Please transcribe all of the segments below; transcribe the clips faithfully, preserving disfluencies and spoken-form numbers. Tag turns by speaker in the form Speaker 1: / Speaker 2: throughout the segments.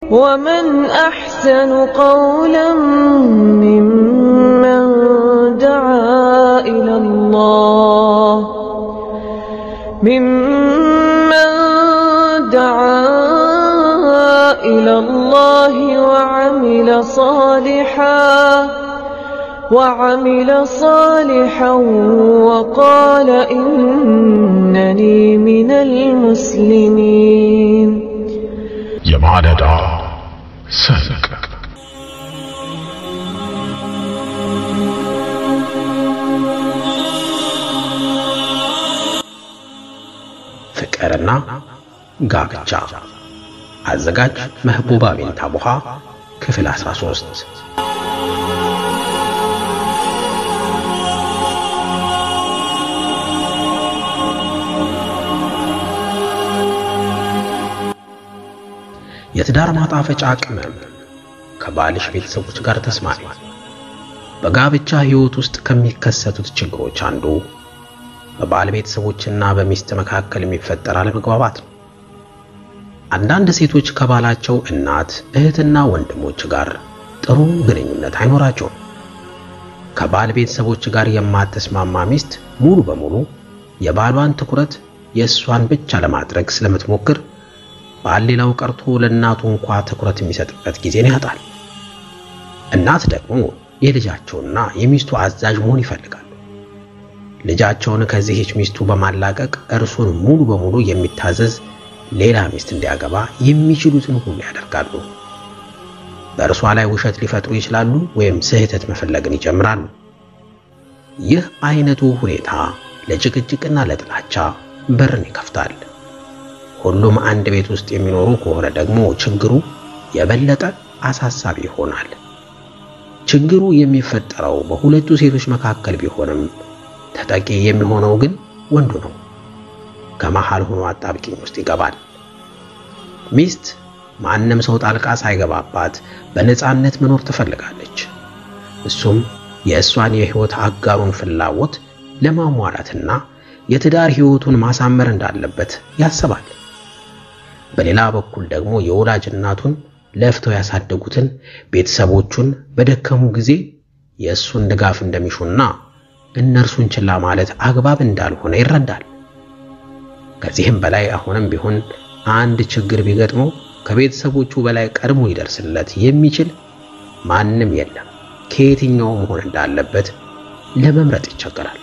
Speaker 1: ومن أحسن قولا ممن دعا إلى الله ممن دعا إلى الله وعمل صالحا وعمل صالحا وقال إنني من المسلمين.
Speaker 2: የማለዳ ስንቅ ፍቅርና ጋብቻ አዘጋጅ መህቡባ ቢንት አቡሃ ክፍል አስራ ሶስት የትዳር ማጣፈጫ ቅመም ከባልሽ ቤተሰቦች ጋር ተስማሚ። በጋብቻ ህይወት ውስጥ ከሚከሰቱት ችግሮች አንዱ በባል ቤተሰቦችና በሚስት መካከል የሚፈጠር አለመግባባት ነው። አንዳንድ ሴቶች ከባላቸው እናት እህትና ወንድሞች ጋር ጥሩ ግንኙነት አይኖራቸውም። ከባል ቤተሰቦች ጋር የማትስማማ ሚስት ሙሉ በሙሉ የባሏን ትኩረት የእሷን ብቻ ለማድረግ ስለምትሞክር ባል ሌላው ቀርቶ ለእናቱ እንኳን ትኩረት የሚሰጥበት ጊዜን ያጣል። እናት ደግሞ የልጃቸውና የሚስቱ አዛዥ መሆን ይፈልጋሉ። ልጃቸውን ከዚህች ሚስቱ በማላቀቅ እርሱን ሙሉ በሙሉ የሚታዘዝ ሌላ ሚስት እንዲያገባ የሚችሉትን ሁሉ ያደርጋሉ። በእርሷ ላይ ውሸት ሊፈጥሩ ይችላሉ ወይም ስህተት መፈለግን ይጀምራሉ። ይህ አይነቱ ሁኔታ ለጭቅጭቅና ለጥላቻ በርን ይከፍታል። ሁሉም አንድ ቤት ውስጥ የሚኖሩ ከሆነ ደግሞ ችግሩ የበለጠ አሳሳቢ ይሆናል። ችግሩ የሚፈጠረው በሁለቱ ሴቶች መካከል ቢሆንም ተጠቂ የሚሆነው ግን ወንዱ ነው። ከመሃል ሆኖ አጣብቂኝ ውስጥ ይገባል። ሚስት ማንንም ሰው ጣልቃ ሳይገባባት በነፃነት መኖር ትፈልጋለች። እሱም የእሷን የህይወት አጋሩን ፍላጎት ለማሟላትና የትዳር ህይወቱን ማሳመር እንዳለበት ያስባል። በሌላ በኩል ደግሞ የወላጅ እናቱን ለፍተው ያሳደጉትን ቤተሰቦቹን በደከሙ ጊዜ የእሱን ድጋፍ እንደሚሹና እነርሱን ችላ ማለት አግባብ እንዳልሆነ ይረዳል። ከዚህም በላይ አሁንም ቢሆን አንድ ችግር ቢገጥመው ከቤተሰቦቹ በላይ ቀድሞ ሊደርስለት የሚችል ማንም የለም። ከየትኛው መሆን እንዳለበት ለመምረጥ ይቸገራል።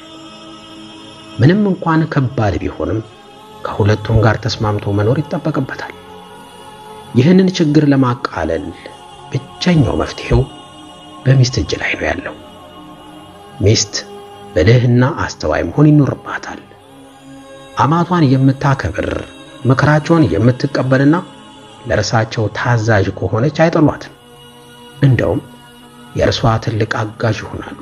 Speaker 2: ምንም እንኳን ከባድ ቢሆንም ከሁለቱም ጋር ተስማምቶ መኖር ይጠበቅበታል። ይህንን ችግር ለማቃለል ብቸኛው መፍትሄው በሚስት እጅ ላይ ነው ያለው። ሚስት ብልህና አስተዋይ መሆን ይኖርባታል። አማቷን የምታከብር ምክራቸውን የምትቀበልና ለራሳቸው ታዛዥ ከሆነች አይጠሏትም። እንደውም የእርሷ ትልቅ አጋዥ ይሆናሉ።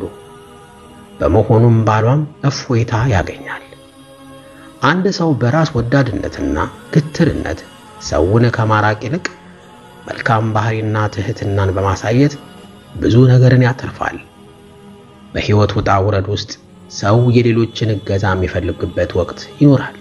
Speaker 2: በመሆኑም ባሏም እፎይታ ያገኛል። አንድ ሰው በራስ ወዳድነትና ግትርነት ሰውን ከማራቅ ይልቅ መልካም ባህሪና ትህትናን በማሳየት ብዙ ነገርን ያተርፋል። በህይወት ውጣ ውረድ ውስጥ ሰው የሌሎችን እገዛ የሚፈልግበት ወቅት ይኖራል።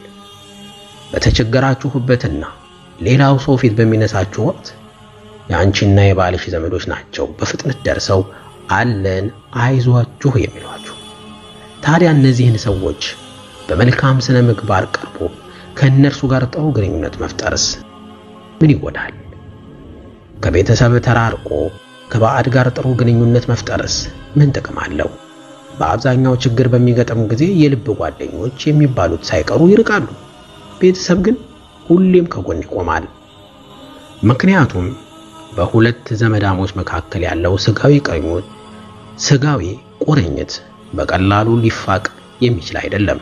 Speaker 2: በተቸገራችሁበትና ሌላው ሰው ፊት በሚነሳችሁ ወቅት ያንቺና የባልሽ ዘመዶች ናቸው በፍጥነት ደርሰው አለን አይዟችሁ የሚሏችሁ። ታዲያ እነዚህን ሰዎች በመልካም ስነ ምግባር ቀርቦ ከእነርሱ ጋር ጥሩ ግንኙነት መፍጠርስ ምን ይጎዳል? ከቤተሰብ ተራርቆ ከባዕድ ጋር ጥሩ ግንኙነት መፍጠርስ ምን ጥቅም አለው? በአብዛኛው ችግር በሚገጥም ጊዜ የልብ ጓደኞች የሚባሉት ሳይቀሩ ይርቃሉ። ቤተሰብ ግን ሁሌም ከጎን ይቆማል። ምክንያቱም በሁለት ዘመዳሞች መካከል ያለው ስጋዊ ቁርኝት ስጋዊ ቁርኝት በቀላሉ ሊፋቅ የሚችል አይደለም።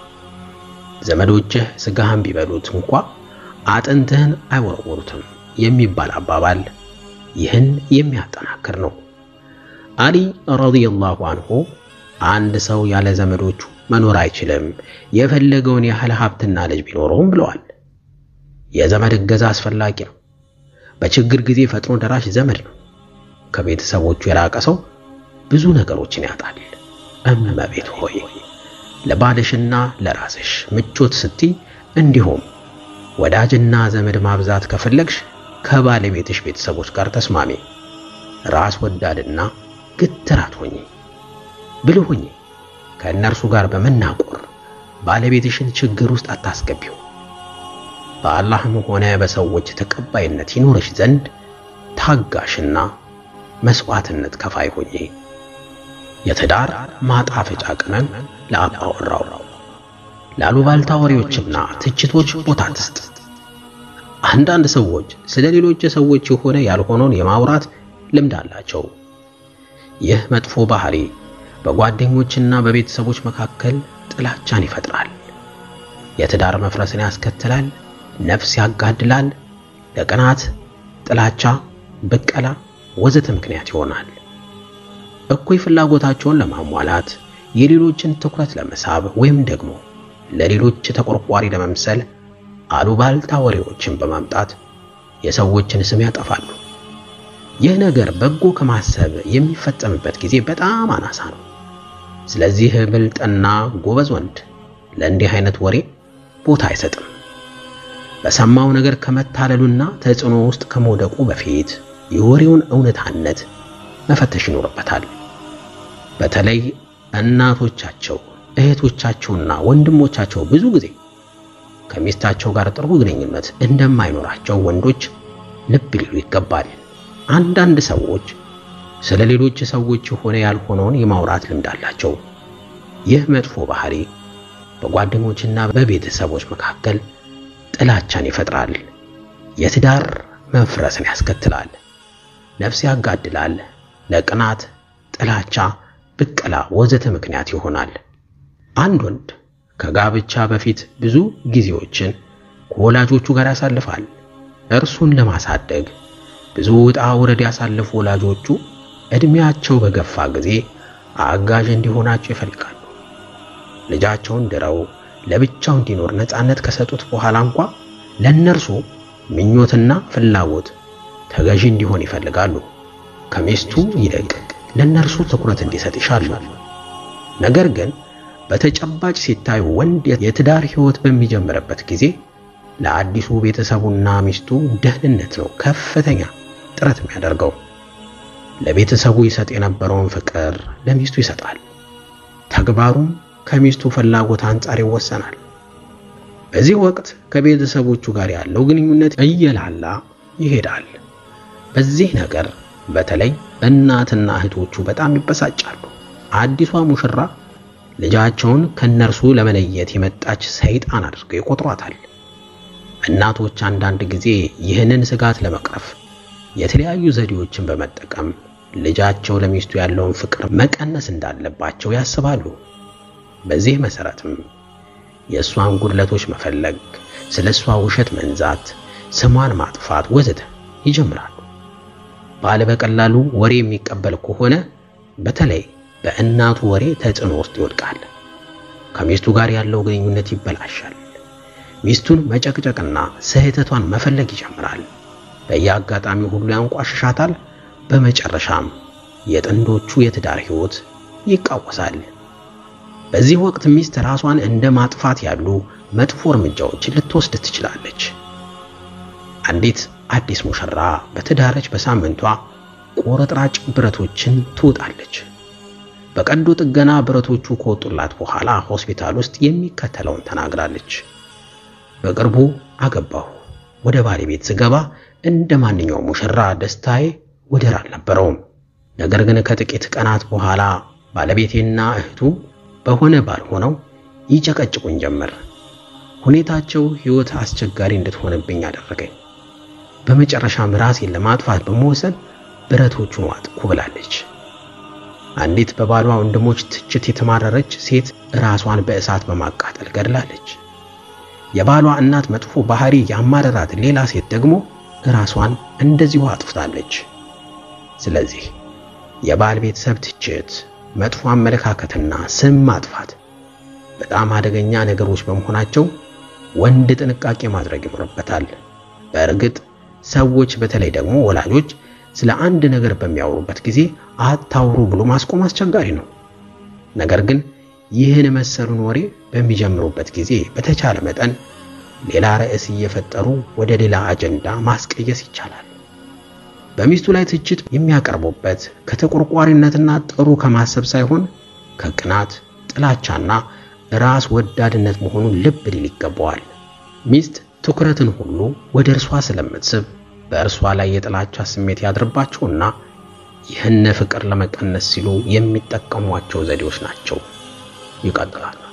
Speaker 2: ዘመዶችህ ስጋህን ቢበሉት እንኳን አጥንትህን አይወረውሩትም የሚባል አባባል ይህን የሚያጠናክር ነው። አሊ ረዲየላሁ ዐንሁ አንድ ሰው ያለ ዘመዶቹ መኖር አይችልም የፈለገውን ያህል ሀብትና ልጅ ቢኖረውም ብለዋል። የዘመድ እገዛ አስፈላጊ ነው። በችግር ጊዜ ፈጥኖ ደራሽ ዘመድ ነው። ከቤተሰቦቹ የራቀ ሰው ብዙ ነገሮችን ያጣል። እመቤት ሆይ ለባልሽና ለራስሽ ምቾት ስትይ እንዲሁም ወዳጅና ዘመድ ማብዛት ከፈለግሽ ከባለቤትሽ ቤተሰቦች ጋር ተስማሚ። ራስ ወዳድና ግትር አትሁኚ። ብልህ ሁኚ። ከእነርሱ ጋር በመናቆር ባለቤትሽን ችግር ውስጥ አታስገቢው። በአላህም ሆነ በሰዎች ተቀባይነት ይኖርሽ ዘንድ ታጋሽና መስዋዕትነት ከፋይ ሁኚ። የትዳር ማጣፈጫ ቅመም ለአባወራው። ላሉባልታ ወሬዎችና ትችቶች ቦታ አትስጥ። አንዳንድ ሰዎች ስለ ሌሎች ሰዎች የሆነ ያልሆነውን የማውራት ልምድ አላቸው። ይህ መጥፎ ባህሪ በጓደኞችና በቤተሰቦች መካከል ጥላቻን ይፈጥራል። የትዳር መፍረስን ያስከትላል፣ ነፍስ ያጋድላል፣ ለቅናት፣ ጥላቻ፣ በቀላ ወዘተ ምክንያት ይሆናል። እኩይ ፍላጎታቸውን ለማሟላት የሌሎችን ትኩረት ለመሳብ ወይም ደግሞ ለሌሎች ተቆርቋሪ ለመምሰል አሉባልታ ወሬዎችን በማምጣት የሰዎችን ስም ያጠፋሉ። ይህ ነገር በጎ ከማሰብ የሚፈጸምበት ጊዜ በጣም አናሳ ነው። ስለዚህ ብልጥና ጎበዝ ወንድ ለእንዲህ አይነት ወሬ ቦታ አይሰጥም። በሰማው ነገር ከመታለሉና ተጽዕኖ ውስጥ ከመውደቁ በፊት የወሬውን እውነታነት መፈተሽ ይኖርበታል። በተለይ እናቶቻቸው፣ እህቶቻቸውና ወንድሞቻቸው ብዙ ጊዜ ከሚስታቸው ጋር ጥሩ ግንኙነት እንደማይኖራቸው ወንዶች ልብ ሊሉ ይገባል። አንዳንድ ሰዎች ስለ ሌሎች ሰዎች የሆነ ያልሆነውን የማውራት ልምድ አላቸው። ይህ መጥፎ ባህሪ በጓደኞችና በቤተሰቦች መካከል ጥላቻን ይፈጥራል፣ የትዳር መፍረስን ያስከትላል፣ ነፍስ ያጋድላል፣ ለቅናት፣ ጥላቻ፣ ብቀላ ወዘተ ምክንያት ይሆናል። አንድ ወንድ ከጋብቻ በፊት ብዙ ጊዜዎችን ከወላጆቹ ጋር ያሳልፋል። እርሱን ለማሳደግ ብዙ ውጣ ውረድ ያሳለፉ ወላጆቹ እድሜያቸው በገፋ ጊዜ አጋዥ እንዲሆናቸው ይፈልጋሉ። ልጃቸውን ድረው ለብቻው እንዲኖር ነፃነት ከሰጡት በኋላ እንኳን ለነርሱ ምኞትና ፍላጎት ተገዢ እንዲሆን ይፈልጋሉ። ከሚስቱ ይልቅ ለነርሱ ትኩረት እንዲሰጥ ይሻሉ። ነገር ግን በተጨባጭ ሲታይ ወንድ የትዳር ህይወት በሚጀምርበት ጊዜ ለአዲሱ ቤተሰቡና ሚስቱ ደህንነት ነው ከፍተኛ ጥረት የሚያደርገው። ለቤተሰቡ ይሰጥ የነበረውን ፍቅር ለሚስቱ ይሰጣል። ተግባሩም ከሚስቱ ፍላጎት አንፃር ይወሰናል። በዚህ ወቅት ከቤተሰቦቹ ጋር ያለው ግንኙነት እየላላ ይሄዳል። በዚህ ነገር በተለይ እናትና እህቶቹ በጣም ይበሳጫሉ። አዲሷ ሙሽራ ልጃቸውን ከነርሱ ለመለየት የመጣች ሰይጣን አድርገው ይቆጥሯታል። እናቶች አንዳንድ ጊዜ ይህንን ስጋት ለመቅረፍ የተለያዩ ዘዴዎችን በመጠቀም ልጃቸው ለሚስቱ ያለውን ፍቅር መቀነስ እንዳለባቸው ያስባሉ። በዚህ መሰረትም የእሷን ጉድለቶች መፈለግ፣ ስለሷ ውሸት መንዛት፣ ስሟን ማጥፋት ወዘተ ይጀምራሉ። ባለ በቀላሉ ወሬ የሚቀበል ከሆነ በተለይ በእናቱ ወሬ ተጽዕኖ ውስጥ ይወድቃል። ከሚስቱ ጋር ያለው ግንኙነት ይበላሻል። ሚስቱን መጨቅጨቅና ስህተቷን መፈለግ ይጀምራል። በየአጋጣሚው ሁሉ ያንቋሽሻታል። በመጨረሻም የጥንዶቹ የትዳር ህይወት ይቃወሳል። በዚህ ወቅት ሚስት ራሷን እንደ ማጥፋት ያሉ መጥፎ እርምጃዎችን ልትወስድ ትችላለች። አንዲት አዲስ ሙሽራ በትዳረች በሳምንቷ ቆረጥራጭ ብረቶችን ትውጣለች። በቀዶ ጥገና ብረቶቹ ከወጡላት በኋላ ሆስፒታል ውስጥ የሚከተለውን ተናግራለች። በቅርቡ አገባሁ። ወደ ባለቤት ስገባ እንደ ማንኛውም ሙሽራ ደስታዬ ወደር አልነበረውም። ነገር ግን ከጥቂት ቀናት በኋላ ባለቤቴና እህቱ በሆነ ባልሆነው ይጨቀጭቁኝ ጀመር። ሁኔታቸው ህይወት አስቸጋሪ እንድትሆንብኝ አደረገኝ። በመጨረሻም ራሴን ለማጥፋት በመወሰን ብረቶቹን ዋጥኩ ብላለች። አንዲት በባሏ ወንድሞች ትችት የተማረረች ሴት ራሷን በእሳት በማቃጠል ገድላለች። የባሏ እናት መጥፎ ባህሪ ያማረራት ሌላ ሴት ደግሞ ራሷን እንደዚሁ አጥፍታለች። ስለዚህ የባል ቤተሰብ ትችት፣ መጥፎ አመለካከትና ስም ማጥፋት በጣም አደገኛ ነገሮች በመሆናቸው ወንድ ጥንቃቄ ማድረግ ይኖርበታል። በእርግጥ ሰዎች በተለይ ደግሞ ወላጆች ስለ አንድ ነገር በሚያወሩበት ጊዜ አታውሩ ብሎ ማስቆም አስቸጋሪ ነው። ነገር ግን ይህን መሰሉን ወሬ በሚጀምሩበት ጊዜ በተቻለ መጠን ሌላ ርዕስ እየፈጠሩ ወደ ሌላ አጀንዳ ማስቀየስ ይቻላል። በሚስቱ ላይ ትችት የሚያቀርቡበት ከተቆርቋሪነትና ጥሩ ከማሰብ ሳይሆን ከቅናት፣ ጥላቻና ራስ ወዳድነት መሆኑን ልብ ሊል ይገባዋል። ሚስት ትኩረትን ሁሉ ወደ እርሷ ስለምትስብ በእርሷ ላይ የጥላቻ ስሜት ያድርባቸውና ይህን ፍቅር ለመቀነስ ሲሉ የሚጠቀሟቸው ዘዴዎች ናቸው። ይቀጥላል።